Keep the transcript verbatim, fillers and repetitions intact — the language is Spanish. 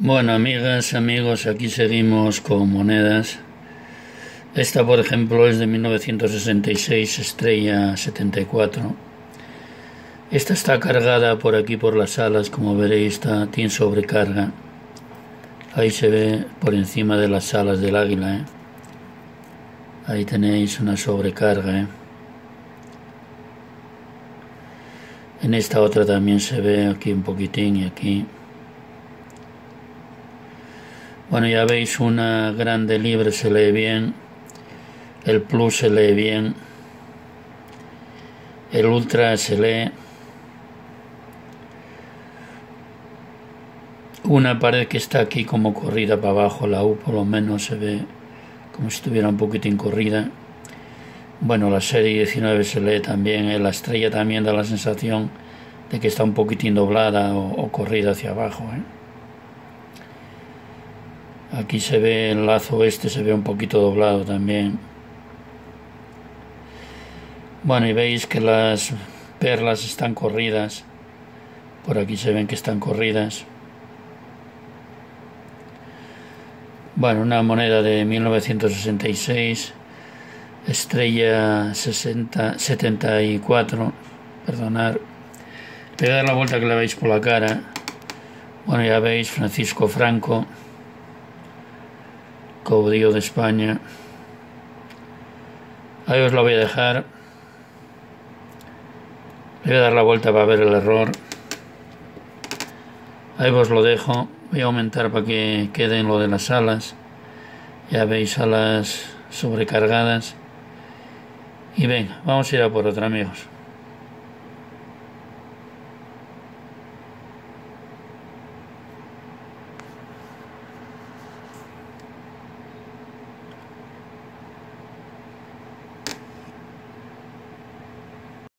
Bueno, amigas, amigos, aquí seguimos con monedas. Esta, por ejemplo, es de mil novecientos sesenta y seis, estrella setenta y cuatro. Esta está cargada por aquí por las alas, como veréis, está, tiene sobrecarga. Ahí se ve por encima de las alas del águila, ¿eh? Ahí tenéis una sobrecarga, ¿eh? En esta otra también se ve aquí un poquitín y aquí. Bueno, ya veis, una grande libre se lee bien, el plus se lee bien, el ultra se lee. Una pared que está aquí como corrida para abajo, la U por lo menos se ve como si estuviera un poquitín corrida. Bueno, la serie diecinueve se lee también, ¿eh? La estrella también da la sensación de que está un poquitín doblada o, o corrida hacia abajo, ¿eh? Aquí se ve el lazo este, se ve un poquito doblado también. Bueno, y veis que las perlas están corridas. Por aquí se ven que están corridas. Bueno, una moneda de mil novecientos sesenta y seis, estrella sesenta, setenta y cuatro, perdonad. Le voy a dar la vuelta que la veis por la cara. Bueno, ya veis, Francisco Franco, caudillo de España. Ahí os lo voy a dejar. Le voy a dar la vuelta para ver el error. Ahí os lo dejo. Voy a aumentar para que queden lo de las alas. Ya veis, alas sobrecargadas. Y venga, vamos a ir a por otra, amigos.